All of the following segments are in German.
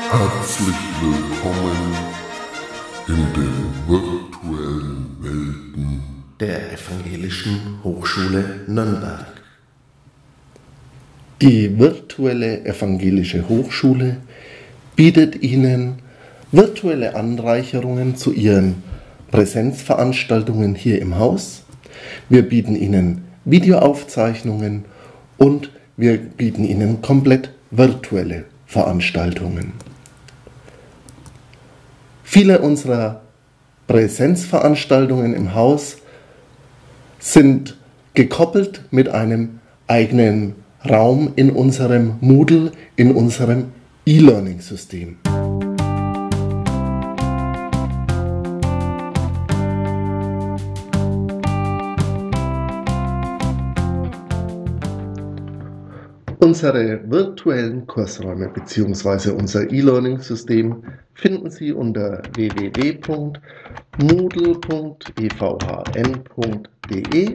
Herzlich willkommen in den virtuellen Welten der Evangelischen Hochschule Nürnberg. Die virtuelle Evangelische Hochschule bietet Ihnen virtuelle Anreicherungen zu Ihren Präsenzveranstaltungen hier im Haus. Wir bieten Ihnen Videoaufzeichnungen und wir bieten Ihnen komplett virtuelle Veranstaltungen. Viele unserer Präsenzveranstaltungen im Haus sind gekoppelt mit einem eigenen Raum in unserem Moodle, in unserem E-Learning-System. Unsere virtuellen Kursräume bzw. unser E-Learning-System finden Sie unter www.moodle.evhn.de.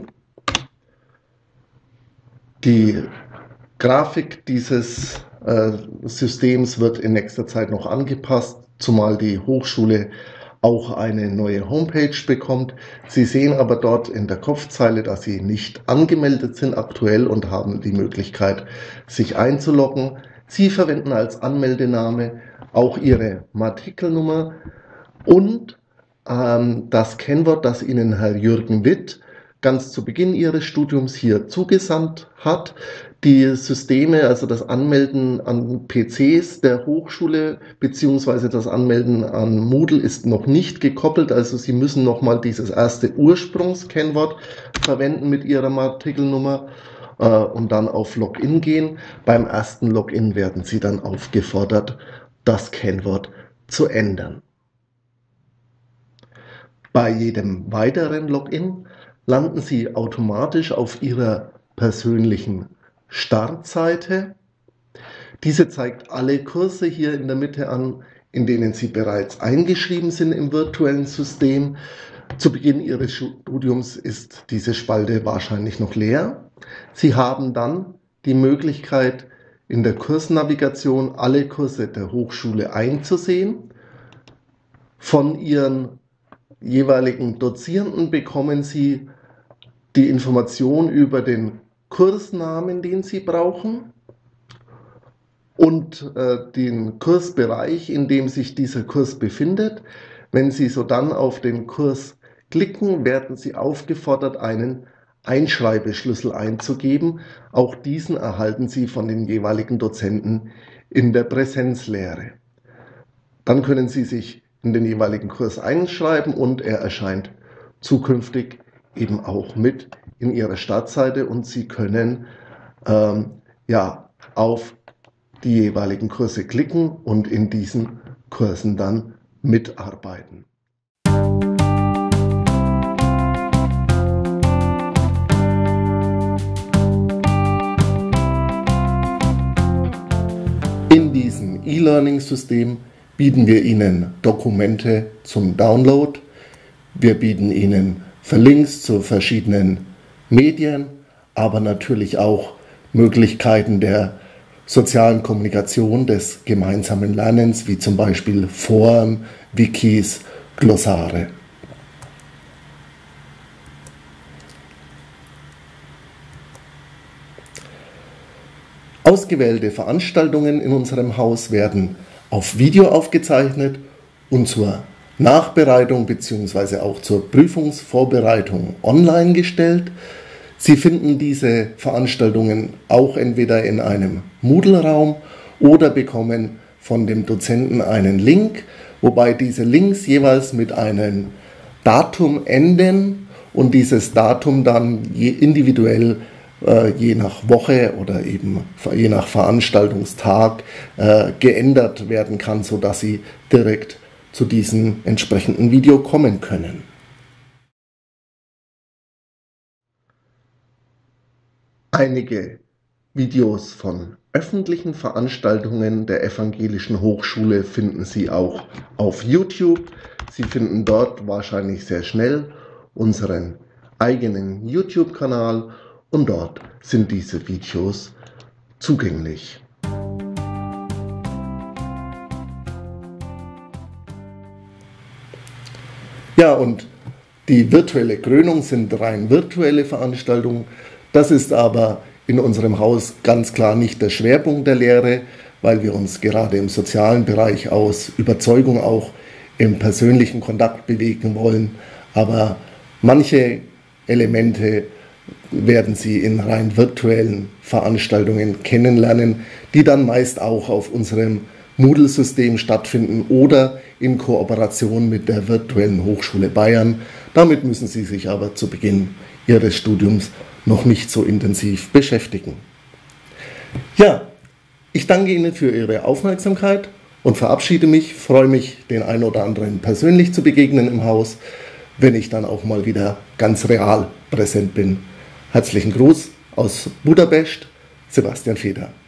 Die Grafik dieses Systems wird in nächster Zeit noch angepasst, zumal die Hochschule auch eine neue Homepage bekommt. Sie sehen aber dort in der Kopfzeile, dass Sie nicht angemeldet sind aktuell und haben die Möglichkeit, sich einzuloggen. Sie verwenden als Anmeldename auch Ihre Matrikelnummer und das Kennwort, das Ihnen Herr Jürgen Witt ganz zu Beginn Ihres Studiums hier zugesandt hat. Die Systeme, also das Anmelden an PCs der Hochschule bzw. das Anmelden an Moodle ist noch nicht gekoppelt, also Sie müssen nochmal dieses erste Ursprungskennwort verwenden mit Ihrer Matrikelnummer und dann auf Login gehen. Beim ersten Login werden Sie dann aufgefordert, das Kennwort zu ändern. Bei jedem weiteren Login landen Sie automatisch auf Ihrer persönlichen Startseite. Diese zeigt alle Kurse hier in der Mitte an, in denen Sie bereits eingeschrieben sind im virtuellen System. Zu Beginn Ihres Studiums ist diese Spalte wahrscheinlich noch leer. Sie haben dann die Möglichkeit, in der Kursnavigation alle Kurse der Hochschule einzusehen. Von Ihren jeweiligen Dozierenden bekommen Sie die Information über den Kursnamen, den Sie brauchen und den Kursbereich, in dem sich dieser Kurs befindet. Wenn Sie sodann auf den Kurs klicken, werden Sie aufgefordert, einen Einschreibeschlüssel einzugeben. Auch diesen erhalten Sie von den jeweiligen Dozenten in der Präsenzlehre. Dann können Sie sich in den jeweiligen Kurs einschreiben und er erscheint zukünftig eben auch mit in Ihrer Startseite und Sie können auf die jeweiligen Kurse klicken und in diesen Kursen dann mitarbeiten. In diesem E-Learning-System bieten wir Ihnen Dokumente zum Download. Wir bieten Ihnen Links zu verschiedenen Medien, aber natürlich auch Möglichkeiten der sozialen Kommunikation, des gemeinsamen Lernens, wie zum Beispiel Foren, Wikis, Glossare. Ausgewählte Veranstaltungen in unserem Haus werden auf Video aufgezeichnet und zur Nachbereitung bzw. auch zur Prüfungsvorbereitung online gestellt. Sie finden diese Veranstaltungen auch entweder in einem Moodle-Raum oder bekommen von dem Dozenten einen Link, wobei diese Links jeweils mit einem Datum enden und dieses Datum dann individuell je nach Woche oder eben je nach Veranstaltungstag geändert werden kann, sodass Sie direkt zu diesem entsprechenden Video kommen können. Einige Videos von öffentlichen Veranstaltungen der Evangelischen Hochschule finden Sie auch auf YouTube. Sie finden dort wahrscheinlich sehr schnell unseren eigenen YouTube-Kanal und dort sind diese Videos zugänglich. Ja, und die virtuelle Krönung sind rein virtuelle Veranstaltungen. Das ist aber in unserem Haus ganz klar nicht der Schwerpunkt der Lehre, weil wir uns gerade im sozialen Bereich aus Überzeugung auch im persönlichen Kontakt bewegen wollen. Aber manche Elemente werden Sie in rein virtuellen Veranstaltungen kennenlernen, die dann meist auch auf unserem Moodle-System stattfinden oder in Kooperation mit der Virtuellen Hochschule Bayern. Damit müssen Sie sich aber zu Beginn Ihres Studiums noch nicht so intensiv beschäftigen. Ja, ich danke Ihnen für Ihre Aufmerksamkeit und verabschiede mich, freue mich, den einen oder anderen persönlich zu begegnen im Haus, wenn ich dann auch mal wieder ganz real präsent bin. Herzlichen Gruß aus Budapest, Sebastian Feder.